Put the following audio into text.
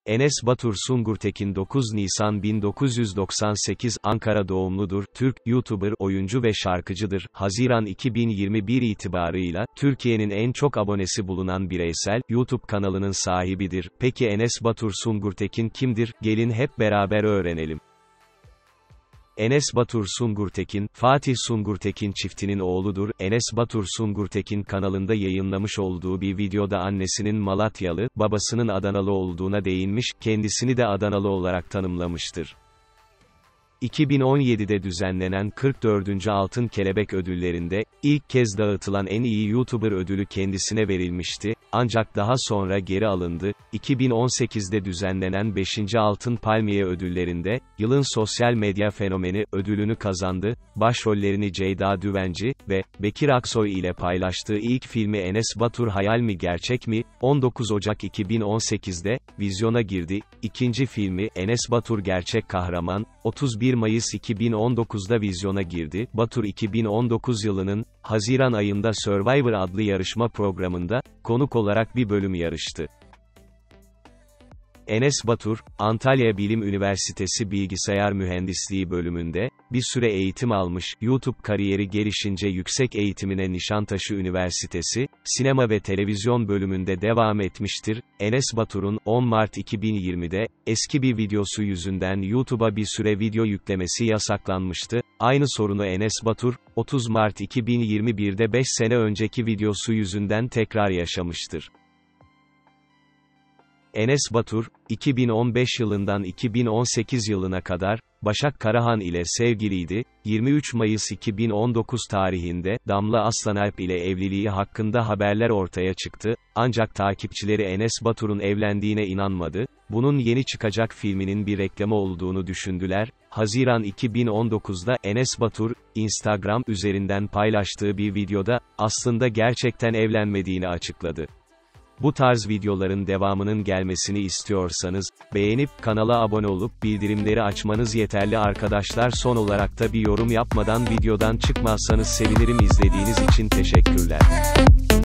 Enes Batur Sungurtekin 9 Nisan 1998 Ankara doğumludur. Türk, YouTuber, oyuncu ve şarkıcıdır. Haziran 2021 itibarıyla, Türkiye'nin en çok abonesi bulunan bireysel, YouTube kanalının sahibidir. Peki Enes Batur Sungurtekin kimdir? Gelin hep beraber öğrenelim. Enes Batur Sungurtekin, Fatih Sungurtekin çiftinin oğludur. Enes Batur Sungurtekin kanalında yayınlamış olduğu bir videoda annesinin Malatyalı, babasının Adanalı olduğuna değinmiş, kendisini de Adanalı olarak tanımlamıştır. 2017'de düzenlenen 44. Altın Kelebek Ödülleri'nde, ilk kez dağıtılan en iyi YouTuber ödülü kendisine verilmişti, ancak daha sonra geri alındı. 2018'de düzenlenen 5. Altın Palmiye Ödülleri'nde, Yılın Sosyal Medya Fenomeni ödülünü kazandı. Başrollerini Ceyda Düvenci ve Bekir Aksoy ile paylaştığı ilk filmi Enes Batur Hayal mi Gerçek mi? 19 Ocak 2018'de vizyona girdi. İkinci filmi Enes Batur Gerçek Kahraman, 31 Mayıs 2019'da vizyona girdi. Batur 2019 yılının Haziran ayında Survivor adlı yarışma programında konuk olarak bir bölüm yarıştı. Enes Batur, Antalya Bilim Üniversitesi Bilgisayar Mühendisliği bölümünde bir süre eğitim almış, YouTube kariyeri gelişince yüksek eğitimine Nişantaşı Üniversitesi, sinema ve televizyon bölümünde devam etmiştir. Enes Batur'un 10 Mart 2020'de, eski bir videosu yüzünden YouTube'a bir süre video yüklemesi yasaklanmıştı. Aynı sorunu Enes Batur, 30 Mart 2021'de 5 sene önceki videosu yüzünden tekrar yaşamıştır. Enes Batur, 2015 yılından 2018 yılına kadar, Başak Karahan ile sevgiliydi. 23 Mayıs 2019 tarihinde, Damla Aslanalp ile evliliği hakkında haberler ortaya çıktı, ancak takipçileri Enes Batur'un evlendiğine inanmadı, bunun yeni çıkacak filminin bir reklamı olduğunu düşündüler. Haziran 2019'da Enes Batur, Instagram üzerinden paylaştığı bir videoda, aslında gerçekten evlenmediğini açıkladı. Bu tarz videoların devamının gelmesini istiyorsanız, beğenip kanala abone olup bildirimleri açmanız yeterli arkadaşlar. Son olarak da bir yorum yapmadan videodan çıkmazsanız sevinirim. İzlediğiniz için teşekkürler.